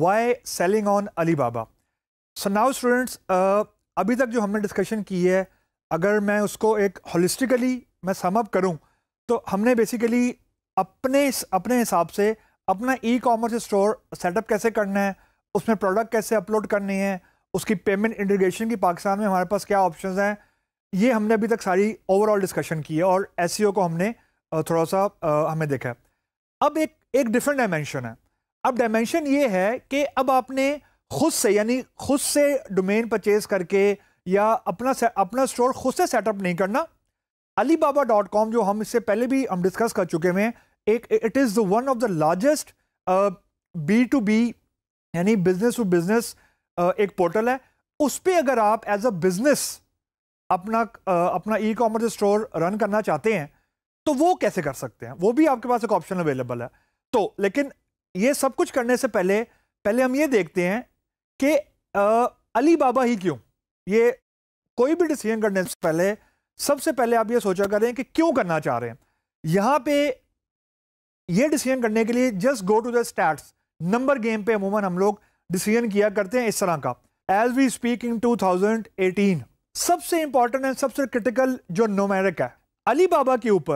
why selling on Alibaba. So now students, अभी तक जो हमने डिस्कशन की है, अगर मैं उसको एक होलिस्टिकली मैं सम अप करूं तो हमने बेसिकली अपने हिसाब से अपना ई कॉमर्स स्टोर सेटअप कैसे करना है, उसमें प्रोडक्ट कैसे अपलोड करने हैं, उसकी पेमेंट इंटीग्रेशन की पाकिस्तान में हमारे पास क्या ऑप्शंस हैं, ये हमने अभी तक सारी ओवरऑल डिस्कशन की है और एसईओ को हमने थोड़ा सा हमें देखा है. अब एक डिफरेंट डायमेंशन है. अब डायमेंशन ये है कि अब आपने खुद से डोमेन परचेज करके या अपना स्टोर खुद से सेटअप नहीं करना. Alibaba.com जो हम इससे पहले भी हम डिस्कस कर चुके हैं, it is one of the largest B2B यानी बिजनेस टू बिजनेस एक पोर्टल है. उस पर अगर आप एज अ बिजनेस अपना ई कॉमर्स स्टोर रन करना चाहते हैं तो वो कैसे कर सकते हैं, वो भी आपके पास एक ऑप्शन अवेलेबल है. तो लेकिन ये सब कुछ करने से पहले हम ये देखते हैं कि अलीबाबा ही क्यों. ये कोई भी डिसीजन करने से पहले सबसे पहले आप ये सोचा करें कि क्यों करना चाह रहे हैं. यहां पे ये डिसीजन करने के लिए just go to the stats. Number game पे अमूमन हम लोग डिसीजन किया करते हैं इस तरह का. एज वी स्पीक इन 2018 सबसे इंपॉर्टेंट एंड सबसे क्रिटिकल जो न्यूमेरिक है, अलीबाबा के ऊपर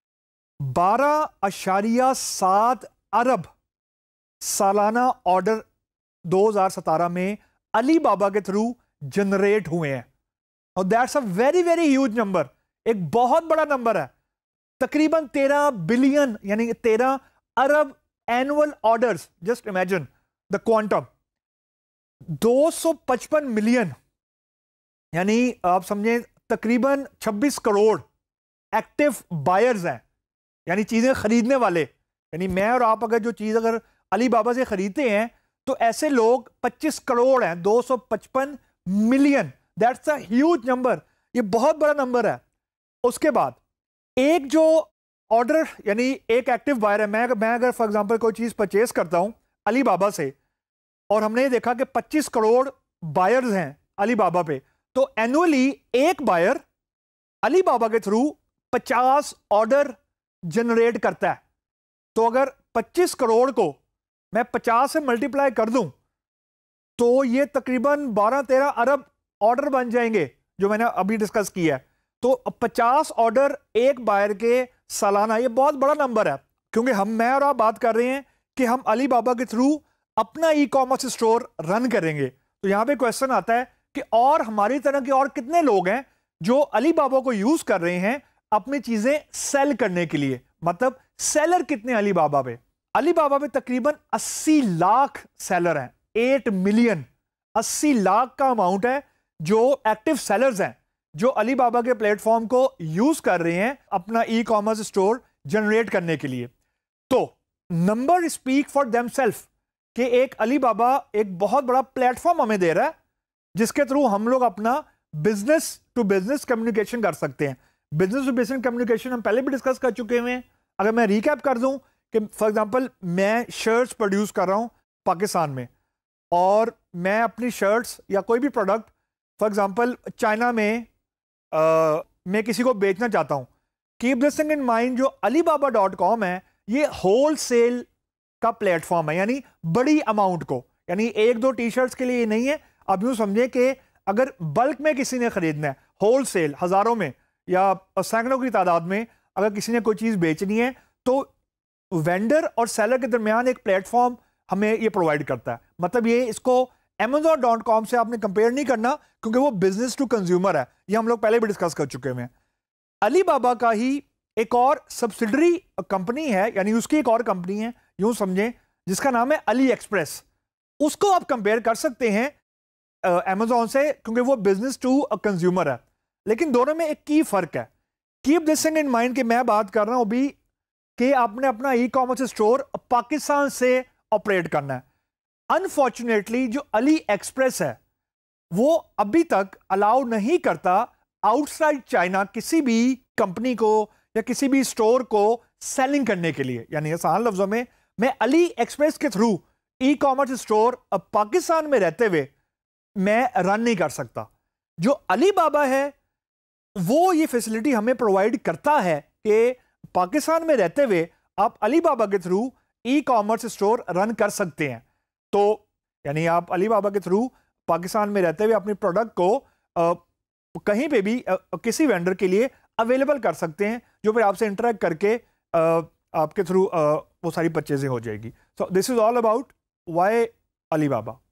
12.7 अरब सालाना ऑर्डर 2017 में अलीबाबा के थ्रू जनरेट हुए हैं. और that's a very very huge number, एक बहुत बड़ा नंबर है. तकरीबन 13 बिलियन यानी 13 अरब annual orders. Just imagine the quantum. 255 million यानी आप समझें तकरीबन 26 करोड़ एक्टिव बायर्स हैं, यानी चीजें खरीदने वाले. यानी मैं और आप अगर जो चीज अगर अलीबाबा से खरीदते हैं तो ऐसे लोग 25 करोड़ हैं. 255 million, that's a huge number, ये बहुत बड़ा नंबर है. उसके बाद एक जो ऑर्डर यानी एक एक्टिव बायर है, मैं अगर फॉर एग्जांपल कोई चीज परचेज करता हूं अलीबाबा से और हमने ये देखा कि 25 करोड़ बायर्स हैं अलीबाबा पे, तो एनुअली एक बायर अलीबाबा के थ्रू 50 ऑर्डर जनरेट करता है. तो अगर 25 करोड़ को मैं 50 से मल्टीप्लाई कर दूं तो ये तकरीबन 12-13 अरब ऑर्डर बन जाएंगे जो मैंने अभी डिस्कस किया है. तो 50 ऑर्डर एक बायर के सालाना, ये बहुत बड़ा नंबर है. क्योंकि मैं और आप बात कर रहे हैं कि हम अलीबाबा के थ्रू अपना ई कॉमर्स स्टोर रन करेंगे. तो यहां पे क्वेश्चन आता है कि और हमारी तरह के और कितने लोग हैं जो अलीबाबा को यूज कर रहे हैं अपनी चीजें सेल करने के लिए. मतलब सेलर कितने अलीबाबा पे? अलीबाबा पे तकरीबन 80 लाख सेलर हैं. 8 मिलियन, 80 लाख का अमाउंट है जो एक्टिव सेलर्स हैं जो अलीबाबा के प्लेटफॉर्म को यूज कर रहे हैं अपना ई कॉमर्स स्टोर जनरेट करने के लिए. तो नंबर स्पीक फॉर देमसेल्फ कि एक अलीबाबा एक बहुत बड़ा प्लेटफॉर्म हमें दे रहा है जिसके थ्रू हम लोग अपना बिजनेस टू बिजनेस कम्युनिकेशन कर सकते हैं. बिजनेस टू बिजनेस कम्युनिकेशन हम पहले भी डिस्कस कर चुके हैं. अगर मैं रिकैप कर दूं कि फॉर एग्जांपल मैं शर्ट्स प्रोड्यूस कर रहा हूं पाकिस्तान में और मैं अपनी शर्ट्स या कोई भी प्रोडक्ट फॉर एग्जांपल चाइना में मैं किसी को बेचना चाहता हूं. Keep this thing in mind, जो Alibaba.com है ये होल सेल का प्लेटफॉर्म है, यानी बड़ी अमाउंट को, यानी 1-2 टी शर्ट्स के लिए ये नहीं है. आप यूं समझे कि अगर बल्क में किसी ने खरीदना है, होल सेल हजारों में या सैकड़ों की तादाद में अगर किसी ने कोई चीज बेचनी है तो वेंडर और सेलर के दरमियान एक प्लेटफॉर्म हमें ये प्रोवाइड करता है. मतलब ये इसको Amazon.com से आपने कंपेयर नहीं करना क्योंकि वो बिजनेस टू कंज्यूमर है. ये हम लोग पहले भी डिस्कस कर चुके हैं. अलीबाबा का ही एक और सब्सिडरी कंपनी है, यानी उसकी एक और कंपनी है यूं समझें, जिसका नाम है अली एक्सप्रेस. उसको आप कंपेयर कर सकते हैं Amazon से क्योंकि वो बिजनेस टू कंज्यूमर है. लेकिन दोनों में एक की फर्क है. Keep this thing in mind कि मैं बात कर रहा हूं अभी कि आपने अपना ई कॉमर्स स्टोर पाकिस्तान से ऑपरेट करना है. अनफॉर्चुनेटली जो अली एक्सप्रेस है वो अभी तक अलाउ नहीं करता आउटसाइड चाइना किसी भी कंपनी को या किसी भी स्टोर को सेलिंग करने के लिए. यानी आसान लफ्जों में मैं अली एक्सप्रेस के through ecommerce store Pakistan में रहते हुए मैं रन नहीं कर सकता. जो अलीबाबा है वो ये फैसिलिटी हमें प्रोवाइड करता है कि पाकिस्तान में रहते हुए आप अलीबाबा के through ecommerce store run कर सकते हैं. तो یعنی آپ علی بابا کے تھرو پاکستان میں رہتے ہوئے اپنی پروڈکٹ کو کہیں پہ بھی کسی وینڈر کے لیے اویلیبل کر سکتے ہیں، جو پھر آپ سے انٹریکٹ کر کے آپ کے تھرو وہ ساری پرچیزیں ہو جائے گی. سو دس از آل اباؤٹ وائی علی بابا.